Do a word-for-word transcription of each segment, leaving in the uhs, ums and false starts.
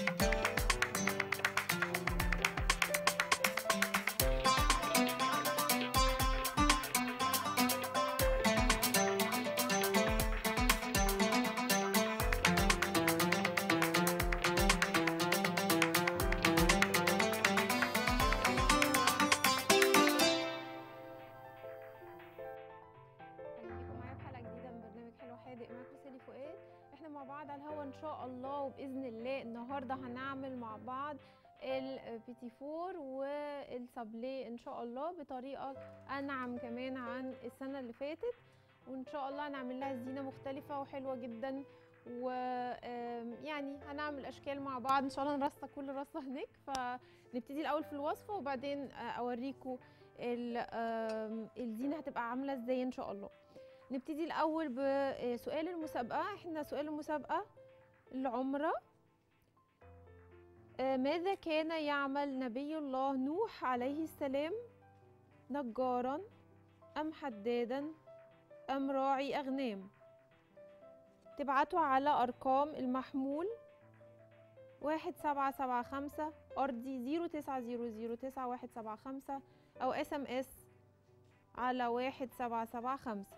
احنا مع بعض على الهوا ان شاء الله وباذن الله. النهارده هنعمل مع بعض البيتي فور والسابليه ان شاء الله بطريقه انعم كمان عن السنه اللي فاتت، وان شاء الله هنعمل لها زينه مختلفه وحلوه جدا. ويعني هنعمل اشكال مع بعض ان شاء الله، نرصه كل رصه هناك. فنبتدي الاول في الوصفه وبعدين اوريكم الزينه هتبقى عامله ازاي ان شاء الله. نبتدي الاول بسؤال المسابقه. احنا سؤال المسابقه العمره: ماذا كان يعمل نبي الله نوح عليه السلام؟ نجارا ام حدادا ام راعي اغنام؟ تبعتوا على ارقام المحمول واحد سبعة سبعة خمسة ارضي زيرو تسعة زيرو زيرو تسعة واحد سبعة خمسة او اس ام اس على واحد سبعة سبعة خمسة.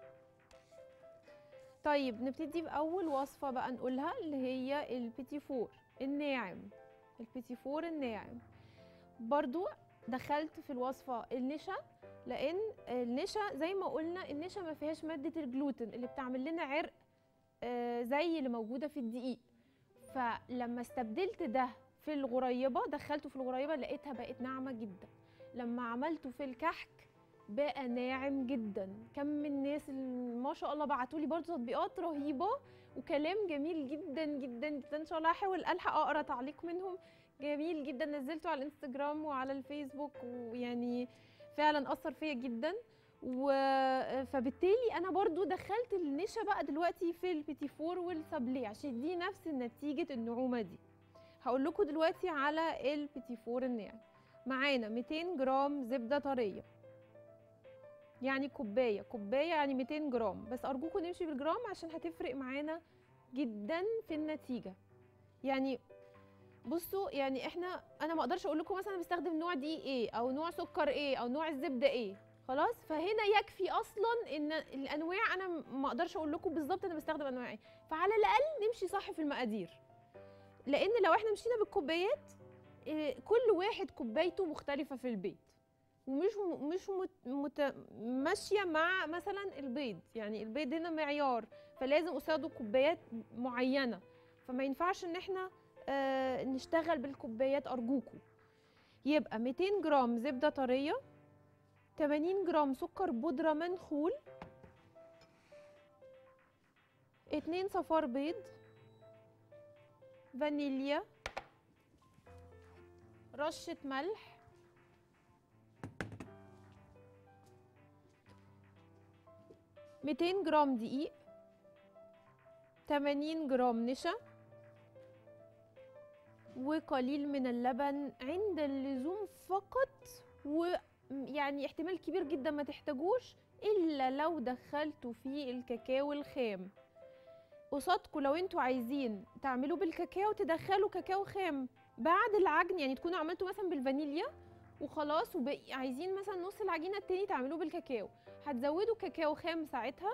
طيب نبتدي بأول وصفة بقى نقولها، اللي هي البيتي فور الناعم. البيتي فور الناعم برضو دخلت في الوصفة النشا، لأن النشا زي ما قلنا النشا ما فيهاش مادة الجلوتين اللي بتعمل لنا عرق آه زي اللي موجودة في الدقيق. فلما استبدلت ده في الغريبة، دخلته في الغريبة لقيتها بقت ناعمة جدا. لما عملته في الكحك بقى ناعم جدا. كم من الناس اللي ما شاء الله بعتوا لي برضه تطبيقات رهيبه وكلام جميل جدا جدا جدا. ان شاء الله هحاول الحق اقرا تعليق منهم جميل جدا، نزلته على الانستجرام وعلى الفيسبوك، ويعني فعلا اثر فيا جدا. و فبالتالي انا برضو دخلت النشا بقى دلوقتي في البيتي فور والسابليه عشان دي نفس نتيجه النعومه دي. هقول لكم دلوقتي على البيتي فور الناعم. معانا مئتين جرام زبده طريه، يعني كوبايه كوبايه يعني مئتين جرام، بس ارجوكم نمشي بالجرام عشان هتفرق معانا جدا في النتيجه. يعني بصوا، يعني احنا انا ما اقدرش اقول لكم مثلا بستخدم نوع دقيق ايه او نوع سكر ايه او نوع الزبده ايه، خلاص. فهنا يكفي اصلا ان الانواع انا ما اقدرش اقول لكم بالظبط انا بستخدم انواع ايه، فعلى الاقل نمشي صح في المقادير. لان لو احنا مشينا بالكوبايات كل واحد كوبايته مختلفه في البيت، ومش مش ماشيه مع مثلا البيض. يعني البيض هنا معيار، فلازم قصاده كوبايات معينه، فما ينفعش ان احنا آه نشتغل بالكوبايات ارجوكم. يبقى مئتين جرام زبده طريه، ثمانين جرام سكر بودره منخول، اتنين صفار بيض، فانيليا، رشه ملح، مئتين جرام دقيق، ثمانين جرام نشا، وقليل من اللبن عند اللزوم فقط. ويعني احتمال كبير جدا ما تحتاجوش الا لو دخلتوا فيه الكاكاو الخام. قصادكم لو انتوا عايزين تعملوه بالكاكاو تدخلوا كاكاو خام بعد العجن، يعني تكونوا عملتوا مثلا بالفانيليا وخلاص، وعايزين مثلا نص العجينه التاني تعملوه بالكاكاو، هتزودوا كاكاو خام ساعتها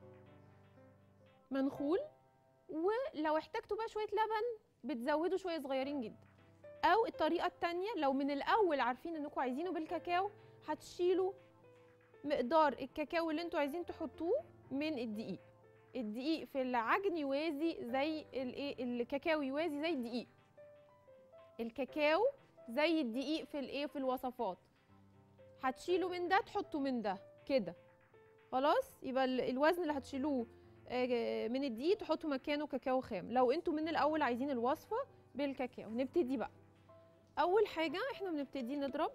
منخول. ولو احتاجتوا بقى شويه لبن بتزودوا شويه صغيرين جدا. او الطريقه التانيه، لو من الاول عارفين انكم عايزينه بالكاكاو هتشيلوا مقدار الكاكاو اللي انتوا عايزين تحطوه من الدقيق. الدقيق في العجن يوازي زي الايه، الكاكاو يوازي زي الدقيق، الكاكاو زي الدقيق في الايه في الوصفات. هتشيلوا من ده تحطوا من ده كده، خلاص. يبقى الوزن اللي هتشيلوه من الدقيق تحطوا مكانه كاكاو خام لو انتوا من الاول عايزين الوصفه بالكاكاو. نبتدي بقى. اول حاجه احنا بنبتدي نضرب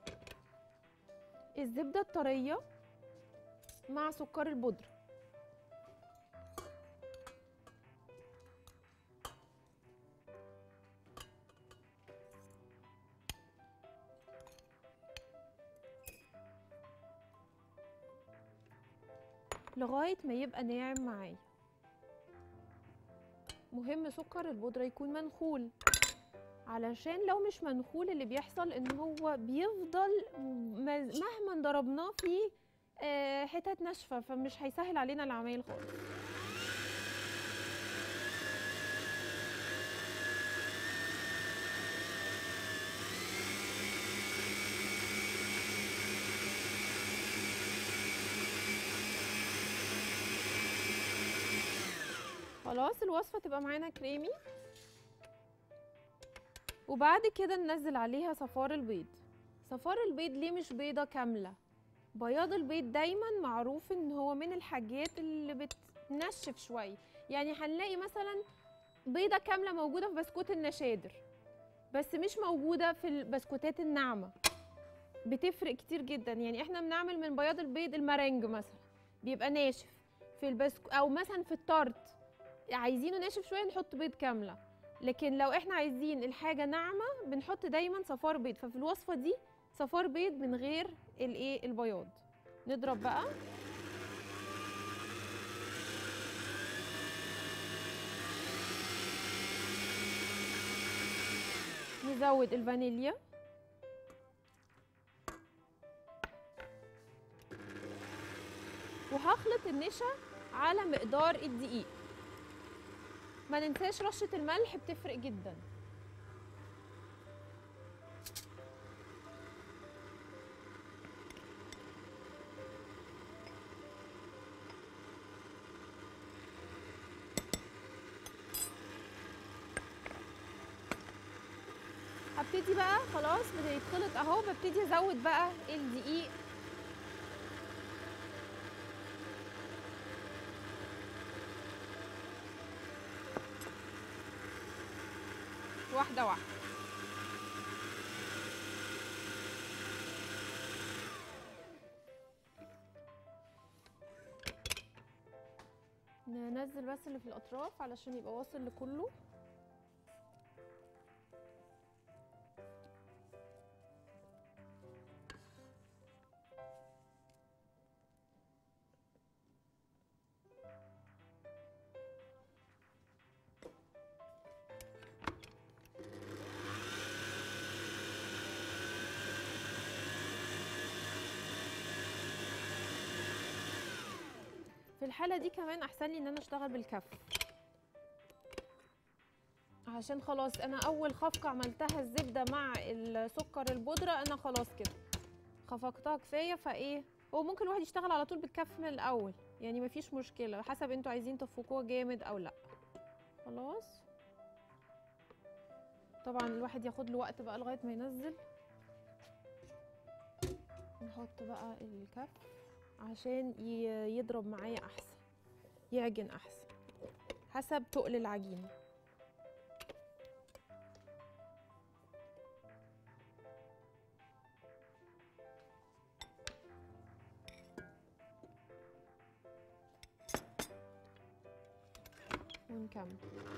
الزبده الطريه مع سكر البودره. لغايه ما يبقى ناعم معايا. مهم سكر البودرة يكون منخول، علشان لو مش منخول اللي بيحصل ان هو بيفضل مهما ضربناه فيه آه حتت ناشفه، فمش هيسهل علينا العمايل خالص. خلاص الوصفه تبقى معانا كريمي، وبعد كده ننزل عليها صفار البيض. صفار البيض ليه مش بيضه كامله؟ بياض البيض دايما معروف ان هو من الحاجات اللي بتنشف شويه، يعني هنلاقي مثلا بيضه كامله موجوده في بسكوت النشادر بس مش موجوده في البسكوتات الناعمه، بتفرق كتير جدا. يعني احنا بنعمل من بياض البيض المارنج مثلا بيبقى ناشف في البسكو، او مثلا في التارت عايزينه ناشف شويه نحط بيض كامله، لكن لو احنا عايزين الحاجه ناعمه بنحط دايما صفار بيض. ففي الوصفه دي صفار بيض من غير الايه البياض. نضرب بقى، نزود الفانيليا، وهخلط النشا على مقدار الدقيق. ما ننساش رشة الملح بتفرق جدا. هبتدي بقى خلاص بدا يتخلط اهو، ببتدي ازود بقى الدقيق واحده واحده. ننزل بس اللي في الاطراف علشان يبقى واصل لكله. في الحالة دي كمان احسن لي ان انا اشتغل بالكف، عشان خلاص انا اول خفقة عملتها الزبدة مع السكر البودرة انا خلاص كده خفقتها كفاية. فايه هو ممكن الواحد يشتغل على طول بالكف من الاول، يعني مفيش مشكلة حسب انتوا عايزين تفكوها جامد او لا. خلاص طبعا الواحد ياخد له وقت بقى لغاية ما ينزل. نحط بقى الكف عشان يضرب معايا احسن، يعجن احسن حسب تقل العجينه. ونكمل.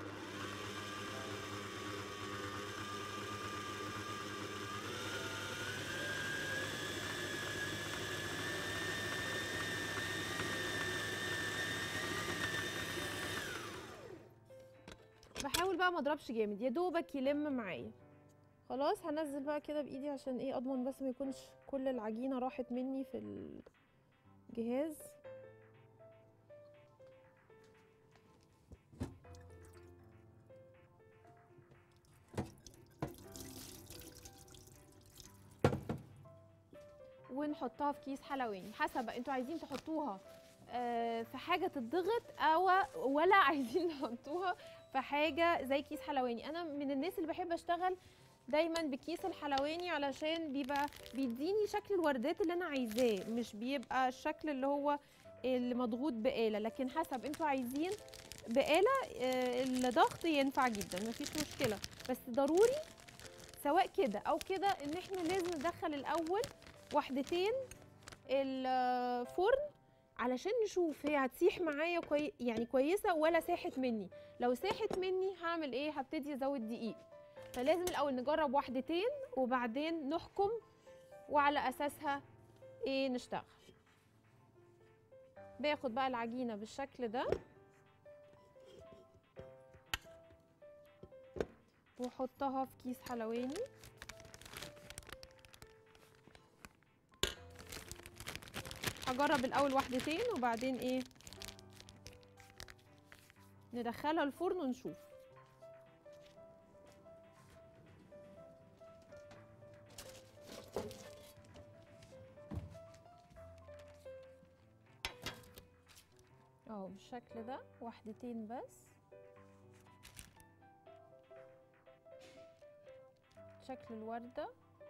بحاول بقى ما اضربش جامد، يا دوبك يلم معايا. خلاص هنزل بقى كده بايدي عشان ايه اضمن بس ما يكونش كل العجينه راحت مني في الجهاز. ونحطها في كيس حلواني حسب انتوا عايزين تحطوها في حاجه تتضغط او ولا عايزين نحطوها في حاجه زي كيس حلواني. انا من الناس اللي بحب اشتغل دايما بكيس الحلواني علشان بيبقى بيديني شكل الوردات اللي انا عايزاه، مش بيبقى الشكل اللي هو اللي مضغوط بآلة. لكن حسب انتوا عايزين بآلة الضغط ينفع جدا مفيش مشكله، بس ضروري سواء كده او كده ان احنا لازم ندخل الاول وحدتين الفرن علشان نشوف هي هتسيح معايا كوي... يعني كويسه ولا ساحت مني. لو ساحت مني هعمل ايه؟ هبتدي ازود دقيق. فلازم الاول نجرب وحدتين وبعدين نحكم وعلى اساسها ايه نشتغل. باخد بقى العجينه بالشكل ده واحطها في كيس حلواني. هجرب الاول واحدتين وبعدين ايه ندخلها الفرن ونشوف. اهو بالشكل ده، واحدتين بس. شكل الوردة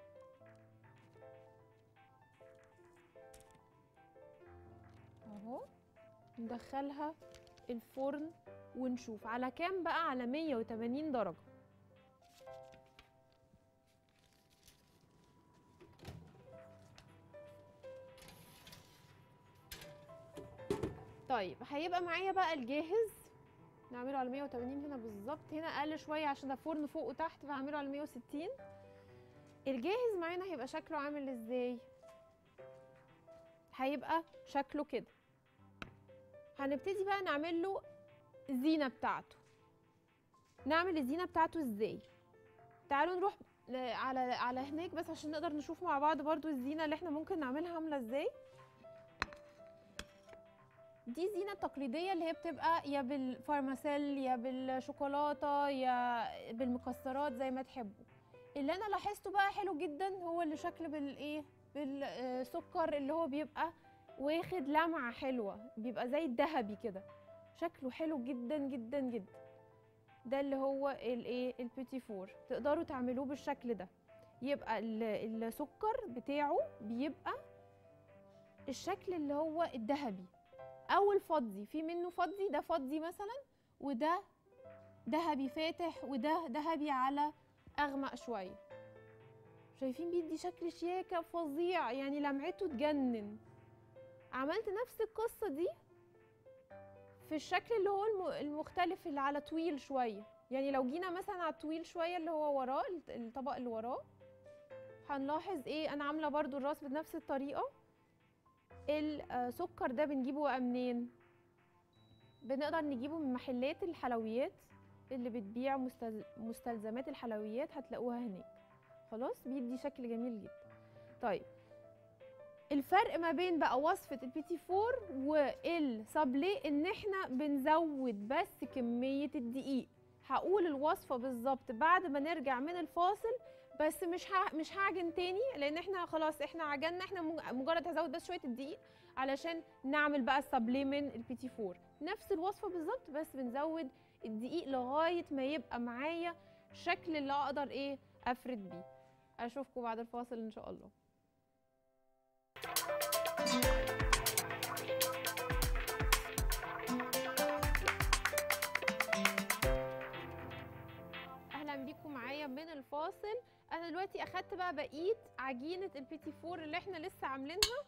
اهو. ندخلها الفرن ونشوف على كام بقى، على مية وتمانين درجة. طيب هيبقى معايا بقى الجاهز، نعمله على مية وتمانين هنا بالظبط، هنا اقل شويه عشان ده فرن فوق وتحت، فهعمله على مية وستين. الجاهز معانا هيبقى شكله عامل ازاي؟ هيبقى شكله كده. هنبتدي بقى نعمل له الزينه بتاعته. نعمل الزينه بتاعته ازاي؟ تعالوا نروح على على هناك بس عشان نقدر نشوف مع بعض برضو الزينه اللي احنا ممكن نعملها عامله ازاي. دي الزينه التقليديه اللي هي بتبقى يا بالفارماسيل يا بالشوكولاته يا بالمكسرات زي ما تحبوا. اللي انا لاحظته بقى حلو جدا هو اللي شكل بالايه بالسكر، اللي هو بيبقى واخد لمعه حلوه، بيبقى زي الذهبي كده، شكله حلو جدا جدا جدا. ده اللي هو الايه البيتي فور. تقدروا تعملوه بالشكل ده، يبقى السكر بتاعه بيبقى الشكل اللي هو الذهبي او الفضي. في منه فضي، ده فضي مثلا، وده ذهبي فاتح، وده ذهبي على اغمق شويه. شايفين بيدي شكل شياكه فظيع، يعني لمعته تجنن. عملت نفس القصه دي في الشكل اللي هو المختلف اللي على طويل شويه. يعني لو جينا مثلا على الطويل شويه اللي هو وراه، الطبق اللي وراه، هنلاحظ ايه؟ انا عامله برضو الراس بنفس الطريقه. السكر ده بنجيبه بقى منين؟ بنقدر نجيبه من محلات الحلويات اللي بتبيع مستلزمات الحلويات، هتلاقوها هناك. خلاص، بيدي شكل جميل جدا. طيب الفرق ما بين بقى وصفة البيتي فور والسابلي ان احنا بنزود بس كمية الدقيق. هقول الوصفة بالظبط بعد ما نرجع من الفاصل، بس مش ه... مش هعجن تاني، لان احنا خلاص احنا عجننا. احنا مجرد هزود بس شويه الدقيق علشان نعمل بقى السابلي من البيتي فور. نفس الوصفه بالظبط، بس بنزود الدقيق لغايه ما يبقى معايا الشكل اللي اقدر ايه افرد بيه. اشوفكم بعد الفاصل ان شاء الله. اهلا بيكم معايا من الفاصل. انا دلوقتي اخدت بقى بقيه عجينه البيتي فور اللي احنا لسه عاملينها،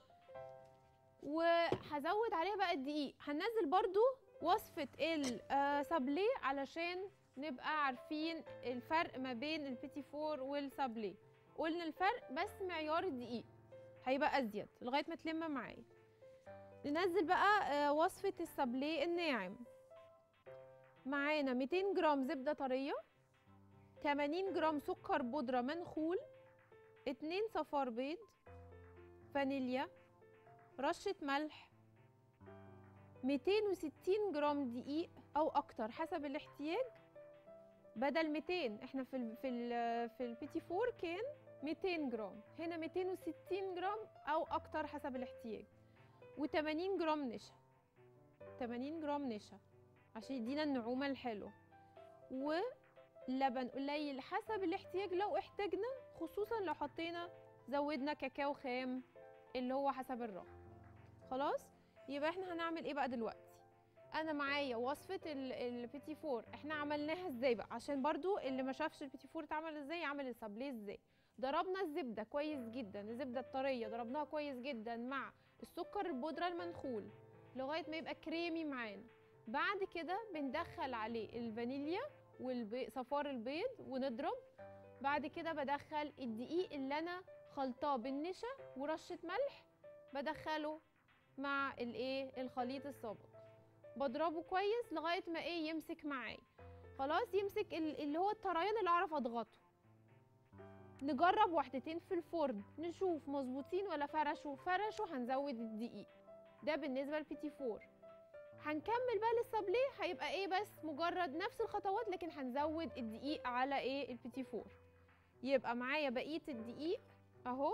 وهزود عليها بقى الدقيق. هننزل برضو وصفه السابلي علشان نبقى عارفين الفرق ما بين البيتي فور والسابلي. قلنا الفرق بس معيار الدقيق هيبقى ازيد لغايه ما تلم معايا. ننزل بقى وصفه السابلي الناعم. معانا ميتين جرام زبده طريه، تمانين جرام سكر بودرة منخول، اتنين صفار بيض، فانيليا، رشة ملح، ميتين وستين جرام دقيق او اكتر حسب الاحتياج. بدل ميتين احنا في ال في ال في البيتي فور كان ميتين جرام، هنا ميتين وستين جرام او اكتر حسب الاحتياج. وتمانين جرام نشا، تمانين جرام نشا عشان يدينا النعومة الحلوة. و لبن قليل حسب الاحتياج لو احتاجنا، خصوصا لو حطينا زودنا كاكاو خام اللي هو حسب الرغبه. خلاص، يبقى احنا هنعمل ايه بقى دلوقتي؟ انا معايا وصفه البيتي فور احنا عملناها ازاي بقى، عشان برضو اللي ما شافش البيتي فور اتعمل ازاي يعمل السابلي ازاي. ضربنا الزبده كويس جدا، الزبده الطريه ضربناها كويس جدا مع السكر البودره المنخول لغايه ما يبقى كريمي معانا. بعد كده بندخل عليه الفانيليا وصفار البيض ونضرب. بعد كده بدخل الدقيق اللي انا خلطاه بالنشا ورشه ملح، بدخله مع الايه الخليط السابق، بضربه كويس لغايه ما ايه يمسك معايا. خلاص يمسك اللي هو الطريان اللي اعرف اضغطه. نجرب واحدتين في الفرن نشوف مظبوطين ولا فرشوا. فرشوا هنزود الدقيق. ده بالنسبه للبيتي فور. هنكمل بقى للسابليه، هيبقى ايه بس مجرد نفس الخطوات لكن هنزود الدقيق على ايه البيتي فور. يبقى معايا بقيه الدقيق اهو.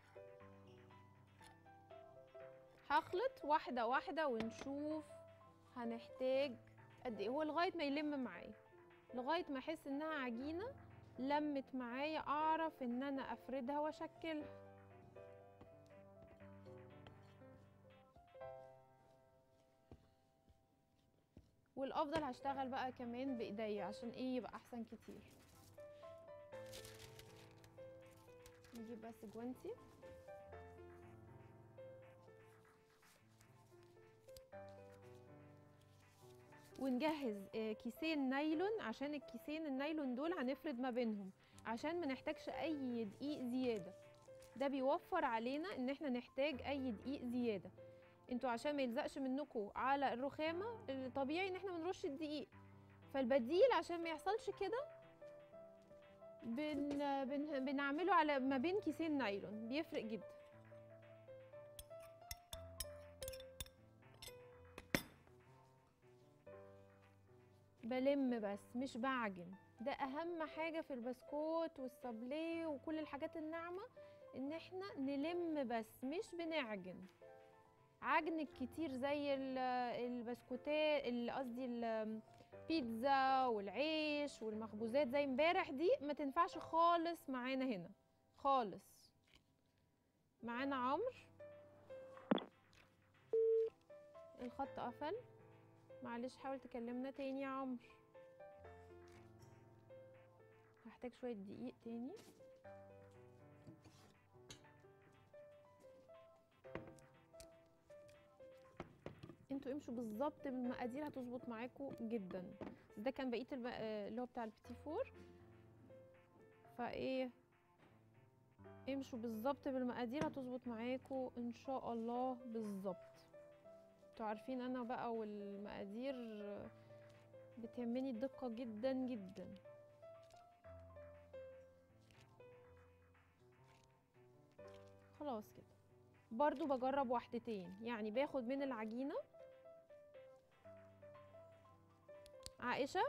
هخلط واحده واحده ونشوف هنحتاج قد ايه. هو لغايه ما يلم معايا، لغايه ما احس انها عجينه لمت معايا، اعرف ان انا افردها واشكلها. والافضل هشتغل بقى كمان بايديا عشان ايه يبقى احسن كتير. نجيب بس جوانتي. ونجهز كيسين نايلون، عشان الكيسين النايلون دول هنفرد ما بينهم عشان ما نحتاجش اي دقيق زياده. ده بيوفر علينا ان احنا نحتاج اي دقيق زياده. انتوا عشان ما يلزقش منكم على الرخامه الطبيعي ان احنا بنرش الدقيق، فالبديل عشان ما يحصلش كده بن... بن... بنعمله على ما بين كيسين نايلون، بيفرق جدا. بلم بس مش بعجن. ده اهم حاجه في البسكوت والسابليه وكل الحاجات الناعمه، ان احنا نلم بس مش بنعجن. عجن كتير زي البسكوتات، قصدي البيتزا والعيش والمخبوزات زي امبارح دي ما تنفعش خالص معانا هنا خالص. معانا عمرو. الخط قفل، معلش حاول تكلمنا تاني يا عمرو. هحتاج شوية دقيق تاني. انتوا امشوا بالظبط بالمقادير هتظبط معاكم جدا. ده كان بقيه الب... اللي هو بتاع البيتي فور، فايه امشوا بالظبط بالمقادير هتظبط معاكم ان شاء الله بالظبط. انتوا عارفين انا بقى والمقادير بتهمني الدقه جدا جدا. خلاص كده. برضو بجرب واحدتين، يعني باخد من العجينه. عائشه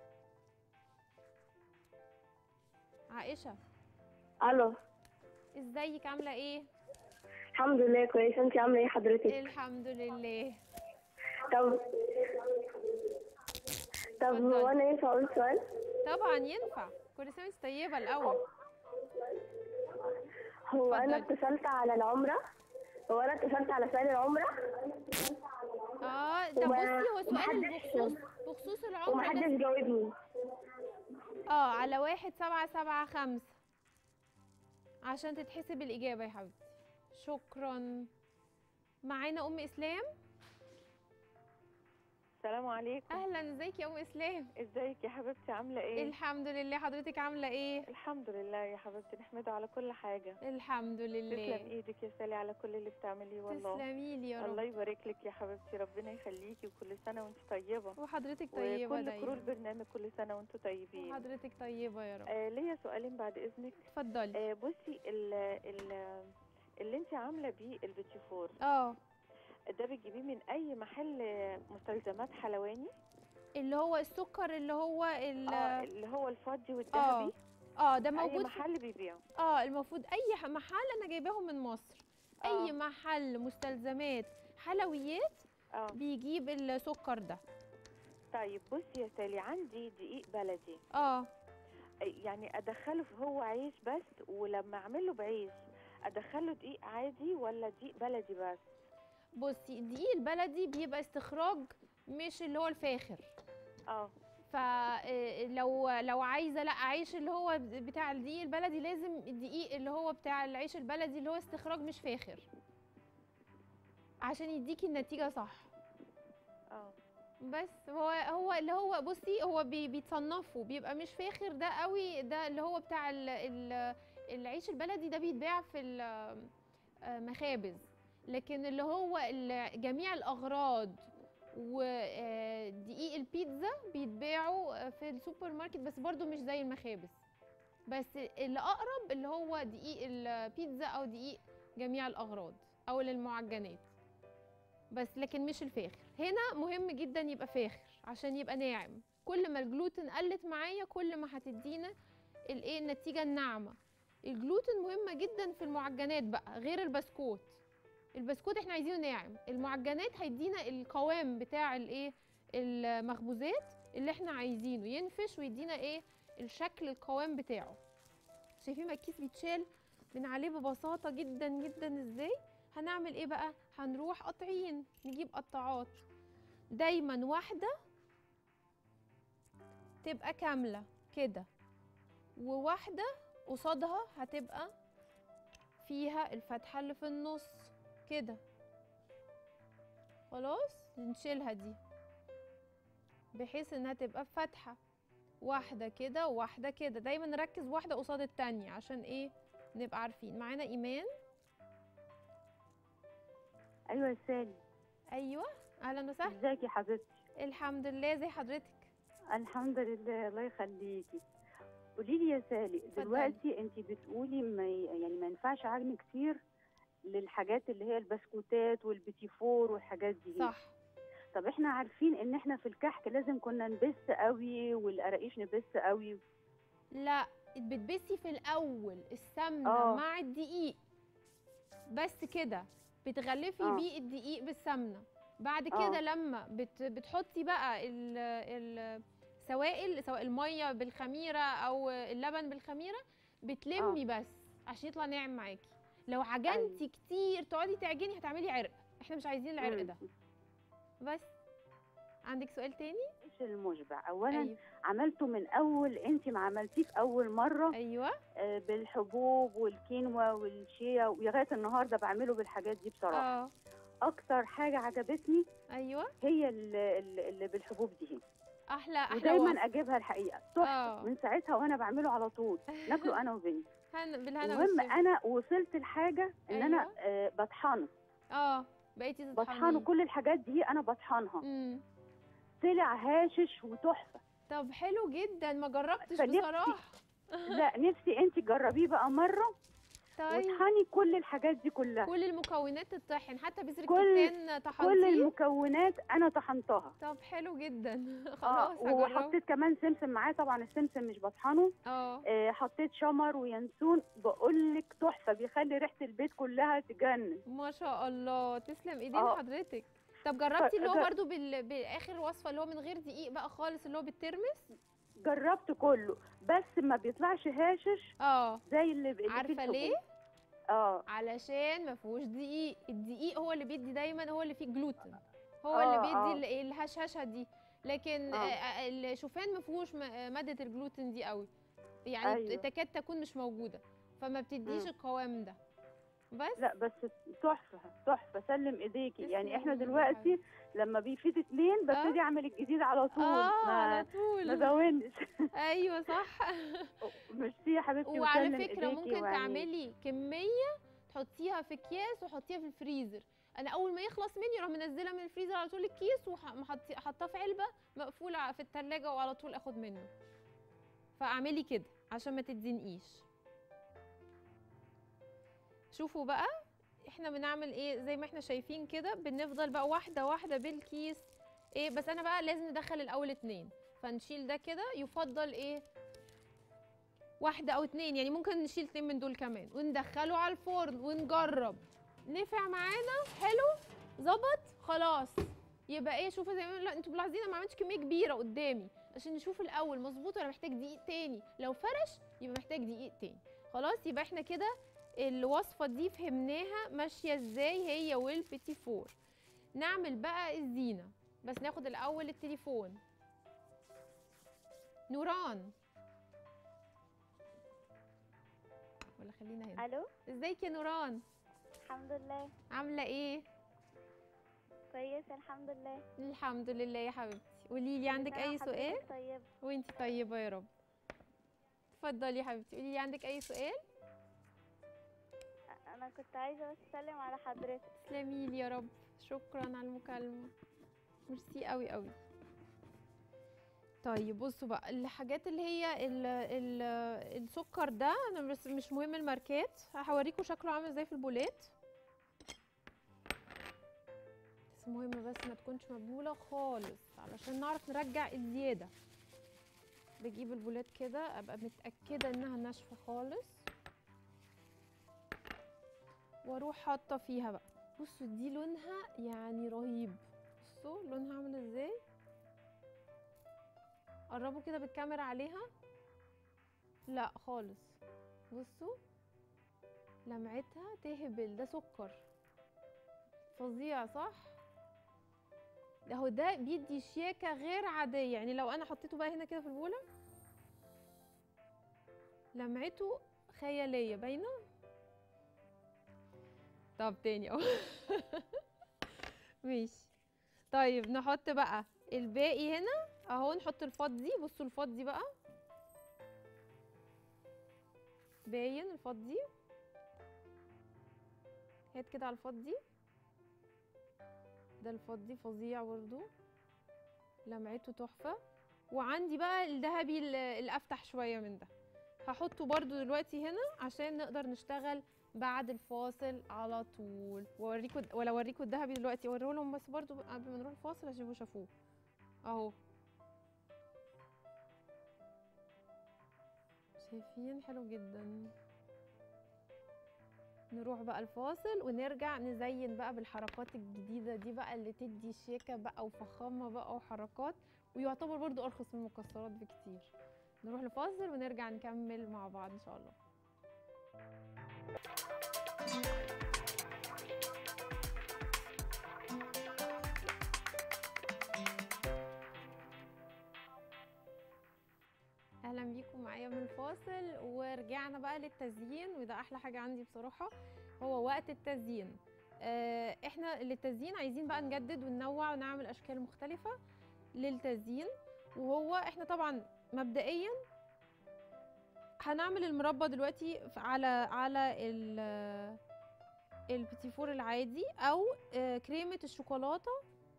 عائشه الو، ازيك عامله ايه؟ الحمد لله كويسه. انت عامله ايه حضرتك؟ الحمد لله. طب طب هو انا ينفع اقول سؤال؟ طبعا ينفع. كل سنه وانت طيبه الاول. هو انا اتصلت على العمره هو انا اتصلت على سؤال العمره. اه طب بصي، هو سؤال بخصوص بخصوص العمره ومحدش جاوبني. اه على واحد سبعة سبعة خمسة عشان تتحسب الاجابه يا حبيبتي. شكرا. معانا ام اسلام. السلام عليكم. اهلا، ازيك يا ام اسلام؟ ازيك يا حبيبتي، عامله ايه؟ الحمد لله. حضرتك عامله ايه؟ الحمد لله يا حبيبتي، نحمده على كل حاجه. الحمد لله. تسلم ايدك يا سالي على كل اللي بتعمليه والله. تسلمي لي يا رب. الله يبارك لك يا حبيبتي، ربنا يخليكي، وكل سنه وانت طيبه. وحضرتك طيبه وكل دايما. كرو البرنامج كل سنه وانتم طيبين. وحضرتك طيبه يا رب. آه ليا سؤالين بعد اذنك. اتفضلي. آه بصي ال ال اللي انت عامله بيه البيتي فور اه ده بتجيبيه من اي محل مستلزمات حلواني؟ اللي هو السكر اللي هو ال- اه اللي هو الفضي والذهبي. اه ده اي موجود في محل بيبيعه. اه المفروض اي ح- محل انا جايباهم من مصر. اي آه. محل مستلزمات حلويات اه بيجيب السكر ده. طيب بصي يا سالي، عندي دقيق بلدي. اه يعني ادخله في هو عيش بس، ولما اعمله بعيش ادخله دقيق عادي ولا دقيق بلدي بس؟ بصي، الدقيق البلدي بيبقى استخراج مش اللي هو الفاخر. اه فلو لو عايزه لا عيش اللي هو بتاع الدقيق البلدي، لازم الدقيق اللي هو بتاع العيش البلدي اللي هو استخراج مش فاخر عشان يديكي النتيجه صح. اه بس هو هو اللي هو بصي هو بي بيتصنفوا بيبقى مش فاخر ده قوي. ده اللي هو بتاع ال ال العيش البلدي ده بيتباع في المخابز. لكن اللي هو ال- جميع الاغراض ودقيق البيتزا بيتباعوا في السوبر ماركت بس برضو مش زي المخابز، بس اللي اقرب اللي هو دقيق البيتزا او دقيق جميع الاغراض او للمعجنات بس، لكن مش الفاخر. هنا مهم جدا يبقى فاخر عشان يبقى ناعم. كل ما الجلوتين قلت معايا كل ما هتدينا الايه النتيجه الناعمه. الجلوتين مهمه جدا في المعجنات بقى غير البسكوت. البسكوت احنا عايزينه ناعم، المعجنات هيدينا القوام بتاع الايه المخبوزات اللي احنا عايزينه، ينفش ويدينا ايه الشكل القوام بتاعه. شايفين الكيس بيتشال من عليه ببساطه جدا جدا ازاي؟ هنعمل ايه بقى؟ هنروح قاطعين، نجيب قطاعات دايما واحده تبقى كامله كده، وواحده قصادها هتبقى فيها الفتحه اللي في النص كده. خلاص نشيلها دي بحيث انها تبقى فتحه واحده كده وواحده كده، دايما نركز واحده قصاد التانية عشان ايه نبقى عارفين. معانا ايمان. ايوه يا سالي. ايوه اهلا وسهلا. ازيك يا حبيبتي؟ الحمد لله، زي حضرتك؟ الحمد لله، الله يخليكي. قولي لي يا سالي، دلوقتي انت بتقولي ما يعني ما ينفعش عجن كتير للحاجات اللي هي البسكوتات والبيتي فور والحاجات دي. صح. طب احنا عارفين ان احنا في الكحك لازم كنا نبس قوي والقراقيش نبس قوي. لا، بتبسي في الاول السمنه أوه. مع الدقيق بس كده، بتغلفي أوه. بيه الدقيق بالسمنه. بعد أوه. كده لما بت بتحطي بقى ال ال سوائل، سواء الميه بالخميره او اللبن بالخميره، بتلمي أوه. بس عشان يطلع ناعم معاكي. لو عجنتي أيوة. كتير تقعدي تعجني هتعملي عرق، احنا مش عايزين العرق ده. بس عندك سؤال تاني؟ ايش المشبع اولا؟ أيوة. عملته من اول، انت ما عملتيه في اول مره. ايوه. آه بالحبوب والكينوا والشيا، ولغايه النهارده بعمله بالحاجات دي بصراحه. اه اكتر حاجه عجبتني ايوه هي اللي, اللي بالحبوب دي. احلى احلى ودايما وصف. اجيبها الحقيقه تحفه. من ساعتها وانا بعمله على طول ناكله انا وبنتي. بالهنا. المهم انا وصلت لحاجه ان أيوة. انا آه بطحنه. اه بقيتي تطحنيه. بطحنه كل الحاجات دي انا بطحنها. امم طلع هاشش وتحفه. طب حلو جدا، ما جربتش بصراحه. لا نفسي انت تجربيه بقى مره. طيب. وطحني كل الحاجات دي كلها، كل المكونات تطحن، حتى بذر الكتان طحنتيه؟ كل المكونات انا طحنتها. طب حلو جدا. خلاص آه وحطيت كمان سمسم معاه، طبعا السمسم مش بطحنه. اه حطيت شمر وينسون، بقول لك تحفه، بيخلي ريحه البيت كلها تجنن. ما شاء الله، تسلم ايدين آه. حضرتك. طب جربتي اللي هو برضو بال... باخر وصفه اللي هو من غير دقيق بقى خالص، اللي هو بالترمس؟ جربت كله بس ما بيطلعش هاشش اه زي اللي, اللي عارفه ليه؟ اه علشان ما فيهوش دقيق. الدقيق هو اللي بيدي دايما، هو اللي فيه جلوتين، هو آه اللي بيدي آه. الهشهشه دي، لكن آه. الشوفان ما فيهوش ماده الجلوتين دي قوي، يعني أيوه. تكاد تكون مش موجوده، فما بتديش م. القوام ده. بس لا بس تحفه تحفه، سلم ايديكي. يعني احنا دلوقتي لما بيفيد اتنين ببتدي اعمل الجديد على طول. اه على طول ما زودش. ايوه صح. ميرسي يا حبيبتي. وعلى فكره ممكن تعملي كميه تحطيها في اكياس وحطيها في الفريزر. انا اول ما يخلص مني اروح منزلها من الفريزر على طول الكيس وحطاه في علبه مقفوله في الثلاجه وعلى طول اخد منه. فاعملي كده عشان ما تتزنقيش. شوفوا بقى احنا بنعمل ايه، زي ما احنا شايفين كده، بنفضل بقى واحده واحده بالكيس ايه. بس انا بقى لازم ندخل الاول اتنين، فنشيل ده كده. يفضل ايه واحده او اتنين، يعني ممكن نشيل اتنين من دول كمان وندخله على الفرن ونجرب. نفع معانا حلو ظبط خلاص، يبقى ايه شوفوا زي ما لا انتوا ملاحظين انا ما عملتش كميه كبيره قدامي عشان نشوف الاول مظبوط ولا محتاج دقيق تاني. لو فرش يبقى محتاج دقيق تاني. خلاص يبقى احنا كده الوصفه دي فهمناها ماشيه ازاي هي والبيتي فور. نعمل بقى الزينه، بس ناخد الاول التليفون. نوران ولا خلينا هنا. الو ازيك يا نوران؟ الحمد لله. عامله ايه؟ كويسه الحمد لله. الحمد لله يا حبيبتي. قولي لي عندك اي سؤال؟ طيب وانتي طيبه يا رب. اتفضلي يا حبيبتي قولي لي عندك اي سؤال؟ انا كنت عايزه بس اسلم على حضرتك. تسلمي لي يا رب، شكرا على المكالمه. ميرسي قوي قوي. طيب بصوا بقى الحاجات اللي هي ال ال السكر ده، انا بس مش مهم الماركات، هوريكم شكله عامل ازاي في البولات، بس مهم بس ما تكونش مبلوله خالص علشان نعرف نرجع الزياده. بجيب البولات كده ابقى متاكده انها ناشفه خالص، واروح حاطه فيها بقى. بصوا دي لونها يعني رهيب، بصوا لونها عامل ازاي، قربوا كده بالكاميرا عليها، لا خالص، بصوا لمعتها تهبل، ده سكر فظيع صح؟ ده هو ده بيدي شياكة غير عادية، يعني لو انا حطيته بقى هنا كده في البولة لمعته خيالية باينة. طب تاني اهو ماشي. طيب نحط بقى الباقي هنا اهو، نحط الفضي، بصوا الفضي بقى باين، الفضي هات كده على الفضي ده، الفضي فظيع برضو لمعته تحفة. وعندي بقى الذهبي الافتح شوية من ده هحطه برضو دلوقتي هنا عشان نقدر نشتغل بعد الفاصل على طول، واوريكم ولا اوريكم الذهبي دلوقتي، اوريه لهم بس برضو قبل ما نروح الفاصل عشان يبقوا شافوه اهو. شايفين حلو جدا. نروح بقى الفاصل ونرجع نزين بقى بالحركات الجديدة دي بقى اللي تدي شياكة بقى وفخامة بقى وحركات، ويعتبر برضو ارخص من المكسرات بكتير. نروح لفاصل ونرجع نكمل مع بعض ان شاء الله. اهلا بيكم معايا من الفاصل، ورجعنا بقى للتزيين، وده احلى حاجه عندي بصراحه هو وقت التزيين. آه احنا للتزيين عايزين بقى نجدد وننوع ونعمل اشكال مختلفه للتزيين، وهو احنا طبعا مبدئيا هنعمل المربى دلوقتي على على البيتي فور العادي، او آه كريمه الشوكولاته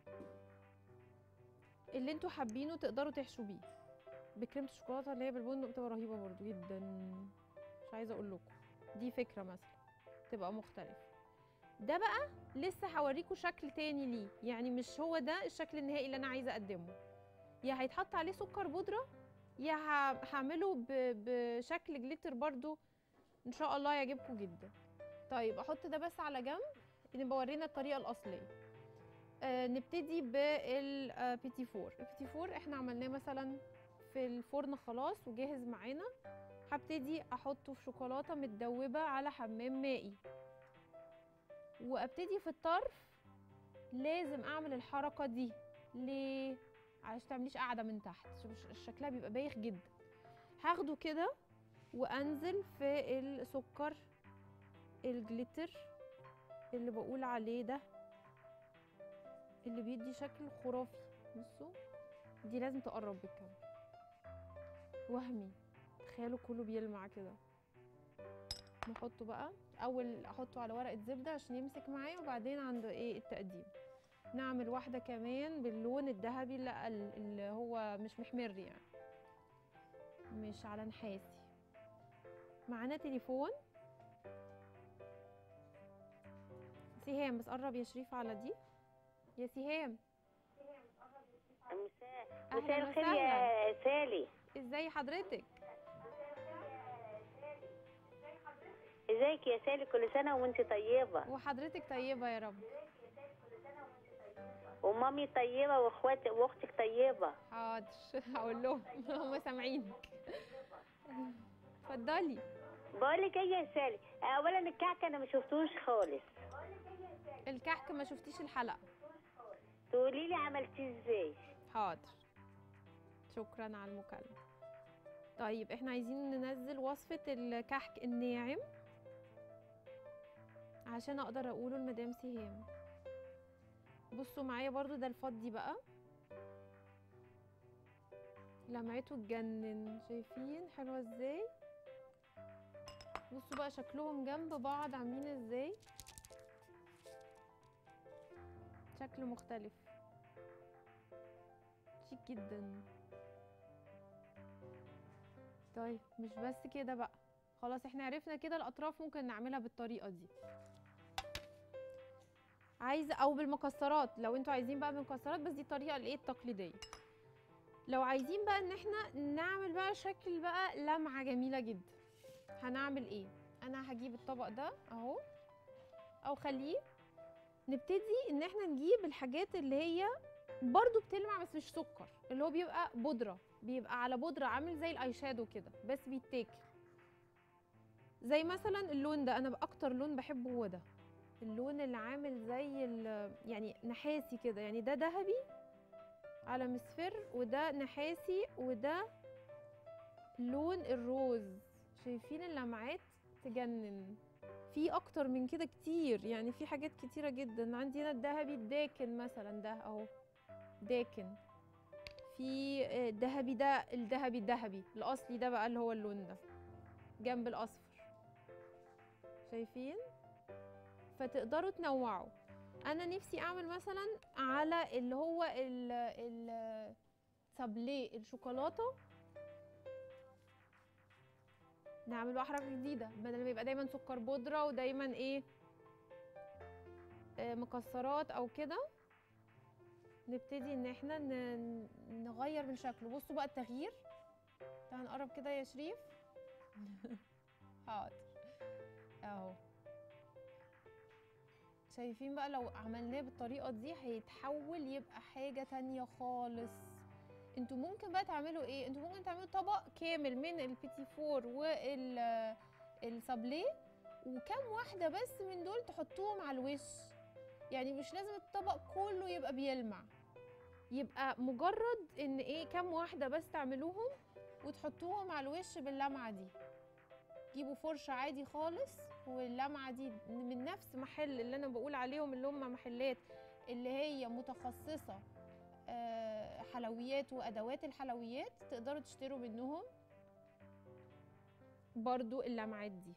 اللي انتوا حابينه تقدروا تحشوا بيه. بكريمه الشوكولاته اللي هي بالبندق بتبقى رهيبه برضو جدا، مش عايزه اقول لكم، دي فكره مثلا تبقى مختلف. ده بقى لسه هوريكم شكل تاني ليه، يعني مش هو ده الشكل النهائي اللي انا عايزه اقدمه، يا هيتحط عليه سكر بودره يا هعمله بشكل جليتر برضو ان شاء الله يعجبكم جدا. طيب احط ده بس على جنب، نبقى ورينا الطريقه الاصليه. آه نبتدي بالبيتي فور. البيتي فور احنا عملناه مثلا في الفرن خلاص وجاهز معانا، هبتدي احطه في شوكولاته متدوبه على حمام مائي، وابتدي في الطرف لازم اعمل الحركه دي. ليه؟ عشان تعمليش قاعده من تحت، شكلها بيبقى بايخ جدا. هاخده كده وانزل في السكر الجليتر اللي بقول عليه ده، اللي بيدي شكل خرافي. بصوا دي لازم تقرب بالكاميرا، وهمي تخيلوا كله بيلمع كده. نحطه بقى اول احطه على ورقه زبده عشان يمسك معايا، وبعدين عند ايه التقديم نعمل واحده كمان باللون الذهبي اللي, اللي هو مش محمر، يعني مش على نحاسي. معانا تليفون. سهام بس قرب يا شريف على دي يا سهام. مساء مساء الخير يا سالي، ازاي حضرتك؟ ازيك يا سالي؟ كل سنه وانت طيبه. وحضرتك طيبه يا رب. ومامي طيبه واخواتي واختك طيبه. حاضر هقول لهم هم سامعينك. اتفضلي. بقول لك ايه يا سالي، اولا الكعك انا ما شفتوش خالص. الكعك ما شفتيش الحلقه؟ تقولي لي عملتيه ازاي؟ حاضر شكرا على المكالمه. طيب احنا عايزين ننزل وصفه الكحك الناعم عشان اقدر اقوله لمدام سهام. بصوا معايا برضو ده الفضي بقى لمعته تجنن، شايفين حلوه ازاي؟ بصوا بقى شكلهم جنب بعض عاملين ازاي، شكل مختلف. شيك جدا. طيب مش بس كده بقى، خلاص احنا عرفنا كده الاطراف ممكن نعملها بالطريقه دي. عايزه او بالمكسرات لو انتوا عايزين بقى بالمكسرات، بس دي الطريقه الايه التقليديه. لو عايزين بقى ان احنا نعمل بقى شكل بقى لمعه جميله جدا، هنعمل ايه؟ انا هجيب الطبق ده اهو، او خليه نبتدي ان احنا نجيب الحاجات اللي هي برضو بتلمع بس مش سكر، اللي هو بيبقى بودره، بيبقى على بودره عامل زي الاي شادو كده بس بيتاكل. زي مثلا اللون ده، انا اكتر لون بحبه هو ده، اللون اللي عامل زي يعني نحاسي كده، يعني ده ذهبي على مصفر وده نحاسي وده لون الروز. شايفين اللمعات تجنن. في اكتر من كده كتير، يعني في حاجات كتيره جدا. عندي هنا الذهبي الداكن مثلا، ده اهو داكن. في الذهبي ده الذهبي الذهبي الاصلي ده بقى اللي هو اللون ده جنب الاصفر، شايفين؟ فتقدروا تنوعوا. انا نفسي اعمل مثلا على اللي هو ال ال سابليه الشوكولاته، نعمل بقى حركه جديده، بدل ما يبقى دايما سكر بودره ودايما ايه آه مكسرات او كده، نبتدي ان احنا نغير من شكله. بصوا بقى التغيير. تعالوا نقرب كده يا شريف. حاضر اهو. شايفين بقى لو عملناه بالطريقه دي هيتحول يبقى حاجه تانية خالص. انتوا ممكن بقى تعملوا ايه؟ انتوا ممكن تعملوا طبق كامل من البيتي فور والسابليه، وكم واحده بس من دول تحطوهم على الوش. يعني مش لازم الطبق كله يبقى بيلمع، يبقى مجرد ان ايه كم واحده بس تعملوهم وتحطوهم على الوش باللمعه دي. جيبوا فرشه عادي خالص، واللمعه دي من نفس محل اللي انا بقول عليهم، اللي هم محلات اللي هي متخصصه حلويات وادوات الحلويات، تقدروا تشتروا منهم برضو اللمعات دي.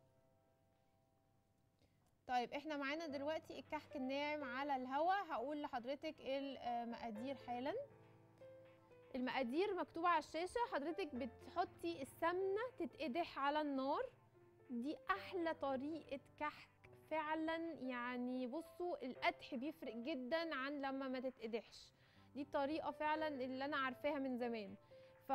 طيب احنا معانا دلوقتي الكحك الناعم على الهوا. هقول لحضرتك المقادير حالا. المقادير مكتوبة على الشاشة. حضرتك بتحطي السمنة تتقدح على النار، دي احلى طريقة كحك فعلا. يعني بصوا القدح بيفرق جدا عن لما ما تتقدحش، دي الطريقة فعلا اللي انا عارفاها من زمان. ف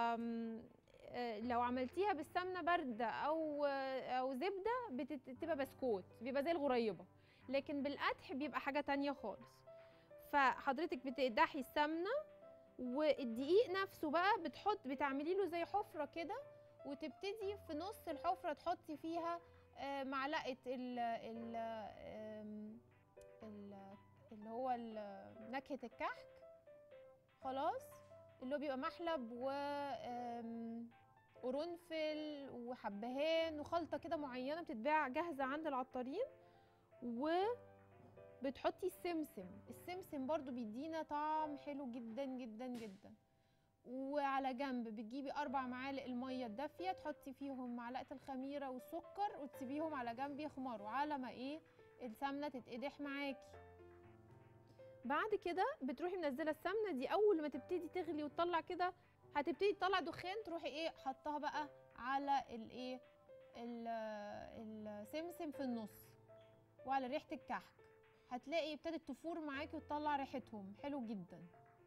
لو عملتيها بالسمنه بارده او او زبده بتبقى بسكوت، بيبقى زي الغريبه، لكن بالقدح بيبقى حاجه تانية خالص. فحضرتك بتقدحي السمنه، والدقيق نفسه بقى بتحط بتعملي له زي حفره كده، وتبتدي في نص الحفره تحطي فيها معلقه ال ال اللي هو نكهه الكحك، خلاص، اللي هو بيبقى محلب و قرنفل وحبهان وخلطه كده معينه بتتباع جاهزه عند العطارين. وبتحطي السمسم، السمسم برضو بيدينا طعم حلو جدا جدا جدا. وعلى جنب بتجيبي اربع معالق الميه الدافيه، تحطي فيهم معلقه الخميره والسكر، وتسيبيهم على جنب يخمروا على ما ايه السمنه تتقدح معاكي. بعد كده بتروحي منزله السمنه دي، اول ما تبتدي تغلي وتطلع كده هتبتدي تطلع دخان، تروحي ايه حطها بقى على الايه السمسم في النص وعلى ريحه الكحك، هتلاقي ابتدت تفور معاكي وتطلع ريحتهم حلو جدا.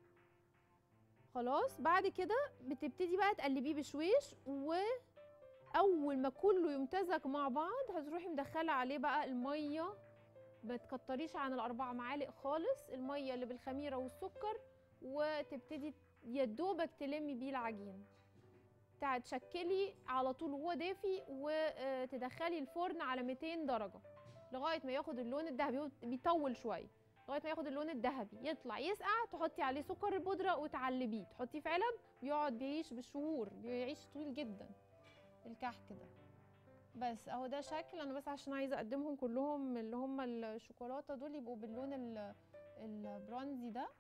خلاص بعد كده بتبتدي بقى تقلبيه بشويش، واول ما كله يمتزج مع بعض هتروحي مدخله عليه بقى الميه، ما تكتريش عن الاربع معالق خالص، الميه اللي بالخميره والسكر، وتبتدي يا دوبك تلمي بيه العجين، تشكلي على طول وهو دافي، وتدخلي الفرن على مئتين درجه لغايه ما ياخد اللون الذهبي، بيطول شويه لغايه ما ياخد اللون الذهبي، يطلع يسقع، تحطي عليه سكر البودره وتعلبيه، تحطيه في علب بيقعد بيعيش بالشهور، بيعيش طويل جدا الكحك ده. بس اهو ده شكل، انا بس عشان عايزه اقدمهم كلهم اللي هم الشوكولاته دول يبقوا باللون البرونزي ده،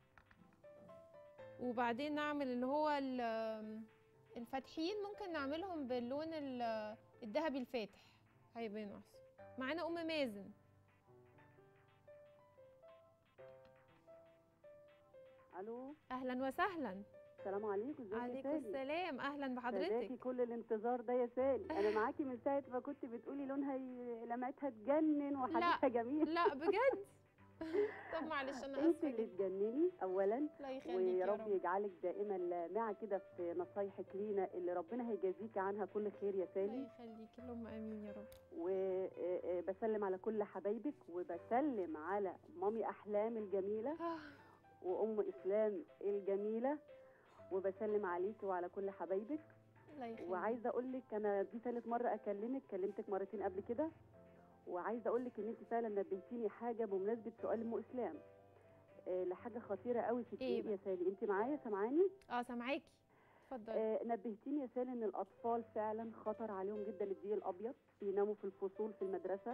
وبعدين نعمل اللي هو الفاتحين ممكن نعملهم باللون الذهبي الفاتح، هيبانوا احسن. معانا ام مازن. الو. اهلا وسهلا. السلام عليكم. ازيك يا عليكم سالي؟ السلام، اهلا بحضرتك. فداكي كل الانتظار ده يا سالي. انا معاكي من ساعه ما كنت بتقولي لونها ي... لمعتها تجنن وحاجتها جميل. لا بجد. طب معلش انا انت اسفه اللي جدا. تجنني اولا، الله يخليك ويا يا رب رب. يجعلك دائما لامعه كده في نصايحك لينا اللي ربنا هيجازيكي عنها كل خير يا الله سالي. يخليك، اللهم امين يا رب. وبسلم على كل حبايبك، وبسلم على مامي احلام الجميله وام اسلام الجميله، وبسلم عليكي وعلى كل حبايبك. الله يخليك. وعايزه اقول لك انا دي ثالث مره اكلمك، كلمتك مرتين قبل كده، وعايزه اقول لك ان انت فعلا نبهتيني حاجه بمناسبه سؤال ام اسلام، أه لحاجه خطيره قوي في الدقيق إيه يا سالي. انت معايا سامعاني؟ اه سامعاكي، اتفضلي. أه نبهتيني يا سالي ان الاطفال فعلا خطر عليهم جدا الدقيق الابيض، بيناموا في الفصول في المدرسه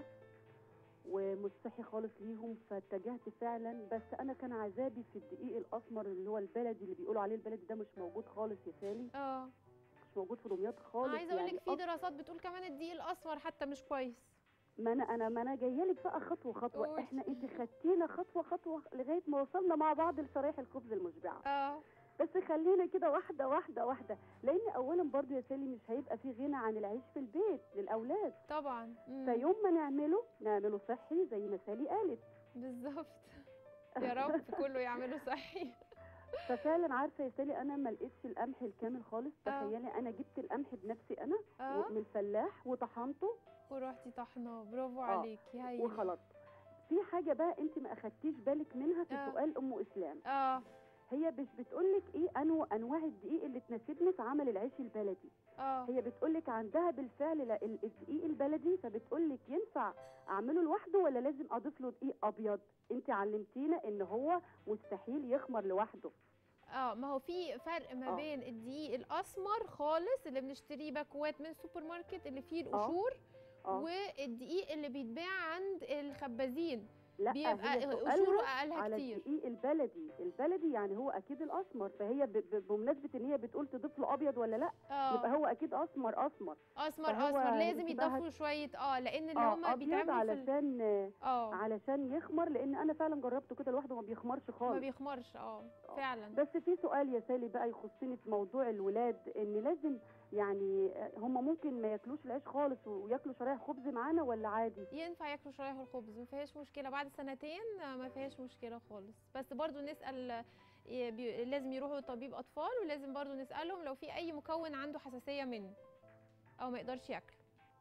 ومش صحي خالص ليهم، فاتجهت فعلا. بس انا كان عذابي في الدقيق الاسمر اللي هو البلدي اللي بيقولوا عليه البلدي، ده مش موجود خالص يا سالي. اه مش موجود في دمياط خالص. عايزه اقول لك يعني في دراسات بتقول كمان الدقيق الاسمر حتى مش كويس. ما انا انا ما انا جايه لك بقى خطوه خطوه. قولي. احنا انت خدتينا خطوه خطوه لغايه ما وصلنا مع بعض لشرايح الخبز المشبعه. اه بس خلينا كده واحده واحده واحده، لان اولا برضو يا سالي مش هيبقى في غنى عن العيش في البيت للاولاد طبعا. مم. فيوم ما نعمله نعمله صحي زي ما سالي قالت. بالظبط. يا رب كله يعمله صحي. ففعلا عارفه يا سالي انا ما لقيتش القمح الكامل خالص. آه. تخيلي انا جبت القمح بنفسي انا اه من الفلاح وطحنته ورحتي طحناه، برافو آه. عليكي. هاي وخلطت. في حاجه بقى انت ما اخدتيش بالك منها في آه. سؤال ام اسلام. اه هي مش بتقولك ايه انو انواع الدقيق اللي تناسبني في عمل العيش البلدي. اه هي بتقولك عندها بالفعل لا ال- الدقيق البلدي، فبتقولك ينفع اعمله لوحده ولا لازم اضيف له دقيق ابيض؟ انت علمتينا ان هو مستحيل يخمر لوحده. اه ما هو في فرق ما آه. بين الدقيق الاسمر خالص اللي بنشتريه باكوات من السوبر ماركت اللي فيه القشور اه والدقيق اللي بيتباع عند الخبازين لا بيبقى هي قشوره سؤالها اقلها على كتير. الدقيق البلدي. البلدي يعني هو اكيد الاسمر، فهي ب- ب- بمناسبه ان هي بتقول تضيف له ابيض ولا لا، يبقى اه هو اكيد اسمر اسمر. اسمر فهو اسمر لازم انت بقى يضافوا شويه اه لان اللي اه هم ابيض بيتعملوا في ال- علشان اه علشان يخمر، لان انا فعلا جربته كده لوحده ما بيخمرش ما خالص. بيخمرش. اه آه. فعلا. بس في سؤال يا سالي بقى يخصني في موضوع الولاد، ان لازم يعني هم ممكن ما ياكلوش العيش خالص وياكلوا شرايح خبز معانا ولا عادي؟ ينفع ياكلوا شرايح الخبز ما فيهاش مشكله، بعد سنتين ما فيهاش مشكله خالص. بس برضو نسال، ي- بي- لازم يروحوا لطبيب اطفال، ولازم برضو نسالهم لو في اي مكون عنده حساسيه منه او ما يقدرش ياكله.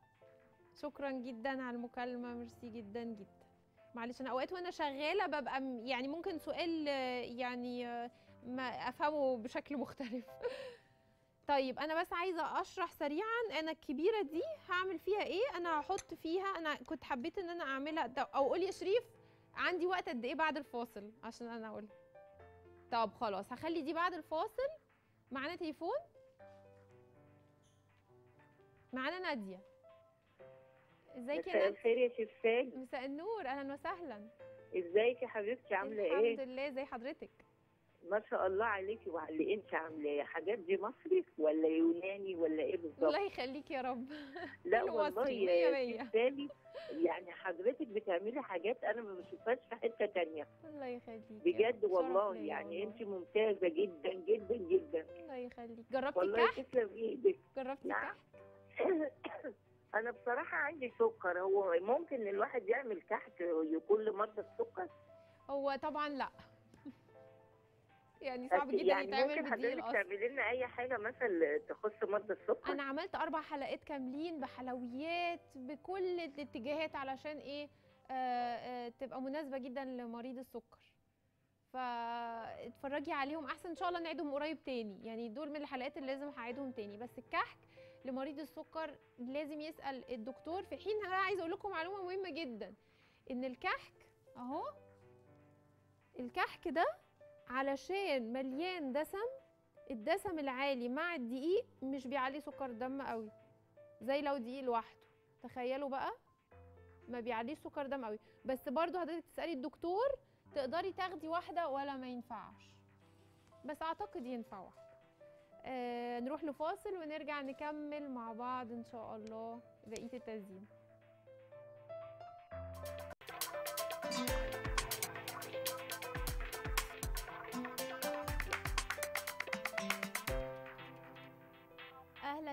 شكرا جدا على المكالمه، ميرسي جدا جدا. معلش انا اوقات وانا شغاله ببقى م- يعني ممكن سؤال آه، يعني آه، ما افهمه بشكل مختلف. طيب انا بس عايزه اشرح سريعا انا الكبيره دي هعمل فيها ايه. انا هحط فيها، انا كنت حبيت ان انا اعملها ده- او قولي يا شريف عندي وقت قد ايه بعد الفاصل عشان انا اقول. طب خلاص هخلي دي بعد الفاصل. معانا تليفون، معانا ناديه. ازيك يا مساء ناديه؟ الخير يا شيف ساج. مساء النور، اهلا وسهلا. ازيك يا حبيبتي عامله ايه؟ الحمد لله، زي حضرتك؟ ما شاء الله عليكي وعلى انت عامله ايه؟ حاجات دي مصري ولا يوناني ولا ايه بالظبط؟ الله يخليك يا رب. لا كله والله مصري، مية يا مية. شيف سالي يعني حضرتك بتعملي حاجات انا ما بشوفهاش في حته تانية الله يخليك بجد والله. ليا يعني والله. انت ممتازه جدا جدا جدا الله يخليك. جربتي والله. الكحك؟ تسلم ايدك. جربتي نعم. الكحك؟ انا بصراحه عندي سكر. هو ممكن الواحد يعمل كحك يكون لمرضى السكر؟ هو طبعا لا. يعني صعب جدا يعني يتعمل ممكن بالدقيق حضرتك الأصفر. تعملي لنا اي حاجه مثلا تخص مرضى السكر؟ انا عملت اربع حلقات كاملين بحلويات بكل الاتجاهات علشان ايه آه آه تبقى مناسبه جدا لمريض السكر. فاتفرجي عليهم احسن، ان شاء الله نعيدهم قريب تاني. يعني دول من الحلقات اللي لازم هعيدهم تاني. بس الكحك لمريض السكر لازم يسال الدكتور. في حين انا عايزه اقول لكم معلومه مهمه جدا، ان الكحك اهو، الكحك ده علشان مليان دسم، الدسم العالي مع الدقيق مش بيعلي سكر الدم قوي زي لو دقيق لوحده. تخيلوا بقى، ما بيعليش سكر دم قوي. بس برضو حضرتك تسالي الدكتور تقدري تاخدي واحده ولا ما ينفعش، بس اعتقد ينفع واحده. آه نروح لفاصل ونرجع نكمل مع بعض ان شاء الله بقيه التزيين.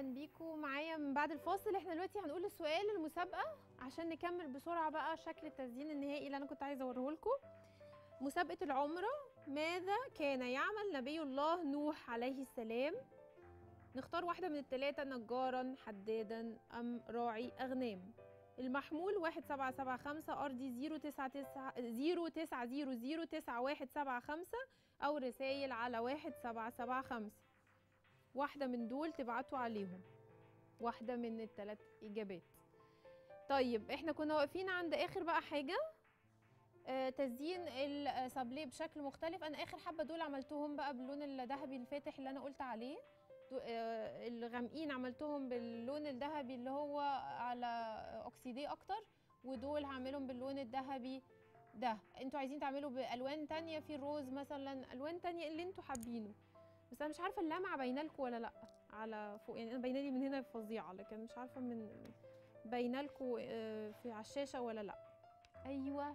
اهلا بيكم معايا من بعد الفاصل. احنا دلوقتي هنقول السؤال المسابقه عشان نكمل بسرعه بقى شكل التزيين النهائي اللي انا كنت عايزه اوريه لكم. مسابقه العمره، ماذا كان يعمل نبي الله نوح عليه السلام؟ نختار واحده من الثلاثه، نجارا، حدادا، ام راعي اغنام. المحمول واحد سبعة سبعة خمسة، ارضي زيرو تسعة تسعة زيرو تسعة زيرو زيرو تسعة واحد سبعة خمسة، او رسايل على واحد سبعة سبعة خمسة. واحدة من دول تبعتوا عليهم، واحدة من الثلاث إجابات. طيب احنا كنا واقفين عند آخر بقى حاجة، آه تزيين السابليه بشكل مختلف. أنا آخر حبة دول عملتهم بقى باللون الذهبي الفاتح اللي أنا قلت عليه، آه الغامقين عملتهم باللون الذهبي اللي هو على أكسيديه أكتر، ودول هعملهم باللون الذهبي ده. انتوا عايزين تعملوا بألوان تانية، في الروز مثلا، ألوان تانية اللي انتوا حابينه. بس انا مش عارفه اللمعه باينه لكم ولا لا على فوق، يعني انا باينه لي من هنا فظيعه، لكن مش عارفه من باينه لكم في على الشاشه ولا لا. ايوه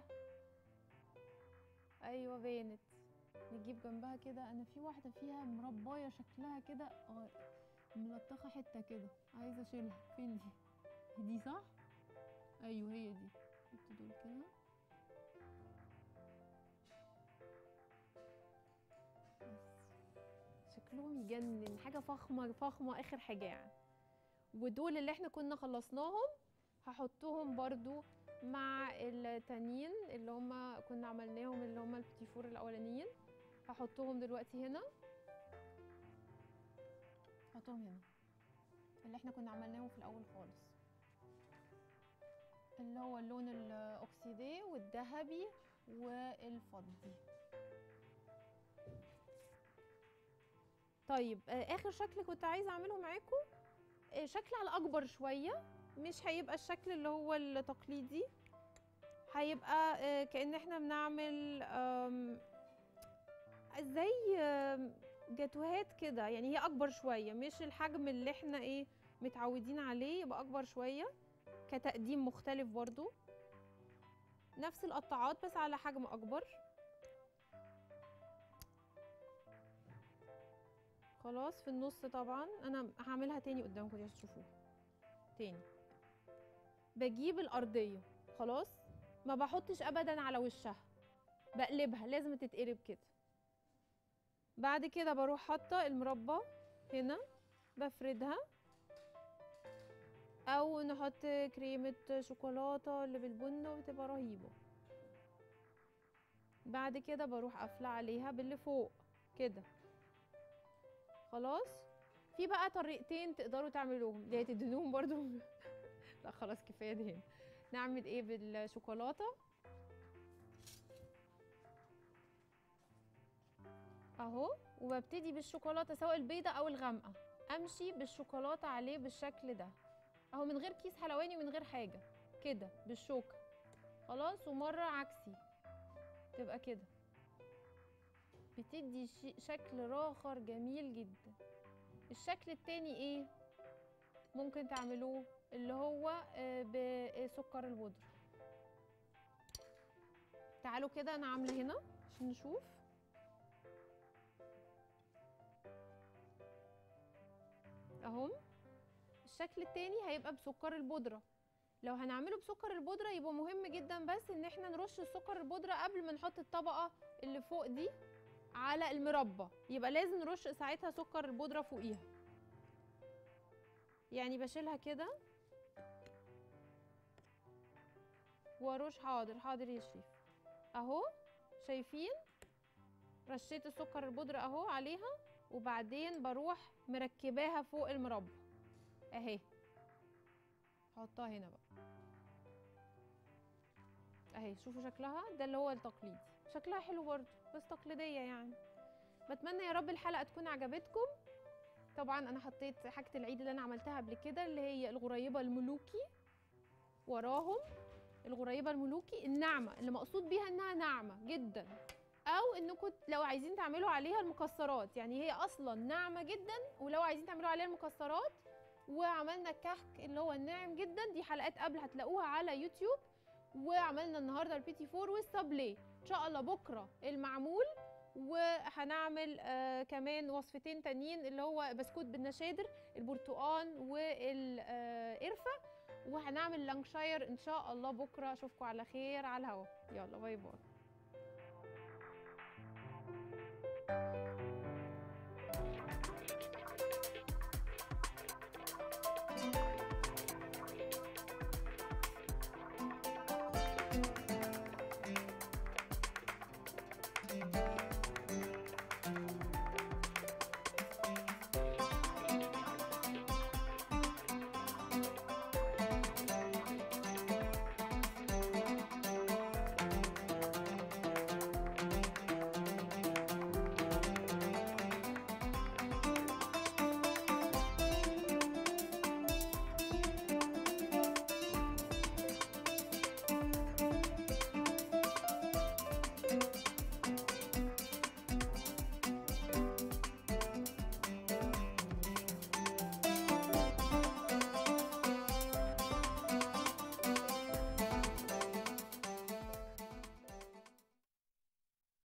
ايوه بانت. نجيب جنبها كده، انا في واحده فيها مربايه شكلها كده اه ملطخه حته كده، عايزه اشيلها. فين دي؟ دي صح؟ ايوه هي دي. حط دول كده. شكلهم يجنن، حاجه فخمه فخمه اخر حاجه يعني. ودول اللي احنا كنا خلصناهم هحطهم برضو مع التانيين اللي هم كنا عملناهم، اللي هم البتيفور الاولانيين. هحطهم دلوقتي هنا، هحطهم هنا اللي احنا كنا عملناهم في الاول خالص، اللي هو اللون الاكسيديه والذهبي والفضي. طيب اخر شكل كنت عايزه اعمله معاكم شكل على اكبر شويه، مش هيبقى الشكل اللي هو التقليدي، هيبقى كأن احنا بنعمل زي جاتوهات كده، يعني هي اكبر شويه، مش الحجم اللي احنا ايه متعودين عليه، يبقى اكبر شويه كتقديم مختلف برضو، نفس القطاعات بس على حجم اكبر. خلاص في النص طبعا انا هعملها تاني قدامكم عشان تشوفوها تاني. بجيب الارضيه خلاص، ما بحطش ابدا على وشها، بقلبها، لازم تتقلب كده. بعد كده بروح حاطه المربى هنا، بفردها، او نحط كريمه شوكولاته اللي بالبن وبتبقى رهيبه. بعد كده بروح قافله عليها باللي فوق كده. خلاص في بقى طريقتين تقدروا تعملوهم، اللي هي تدهنوهم برضو لا خلاص كفايه دهن. نعمل ايه بالشوكولاته اهو، وببتدي بالشوكولاته سواء البيضه او الغامقه، امشي بالشوكولاته عليه بالشكل ده اهو، من غير كيس حلواني ومن غير حاجه، كده بالشوكه. خلاص ومره عكسي تبقى كده، بتدي شكل راخر جميل جدا. الشكل التاني ايه ممكن تعملوه، اللي هو بسكر البودرة. تعالوا كده انا عامله هنا عشان نشوف. اهو الشكل التاني هيبقى بسكر البودرة. لو هنعمله بسكر البودرة يبقى مهم جدا بس ان احنا نرش السكر البودرة قبل ما نحط الطبقة اللي فوق دي على المربى، يبقى لازم نرش ساعتها سكر البودرة فوقيها. يعني بشيلها كده وارش. حاضر حاضر يا شريف. اهو شايفين رشيت السكر البودرة اهو عليها، وبعدين بروح مركباها فوق المربى اهي، هحطها هنا بقى اهي. شوفوا شكلها ده اللي هو التقليدي، شكلها حلو برضو بس تقليديه يعني. بتمنى يا رب الحلقه تكون عجبتكم. طبعا انا حطيت حاجه العيد اللي انا عملتها قبل كده، اللي هي الغريبه الملوكي، وراهم الغريبه الملوكي الناعمه، اللي مقصود بيها انها ناعمه جدا، او انكم لو عايزين تعملوا عليها المكسرات، يعني هي اصلا ناعمه جدا، ولو عايزين تعملوا عليها المكسرات. وعملنا الكحك اللي هو الناعم جدا، دي حلقات قبل هتلاقوها على يوتيوب. وعملنا النهارده البيتي فور والسابليه، ان شاء الله بكره المعمول وهنعمل آه كمان وصفتين تانيين اللي هو بسكوت بالنشادر، البرتقال والقرفه، وهنعمل لانكشاير ان شاء الله بكره. اشوفكم على خير على الهوا. يلا باي باي.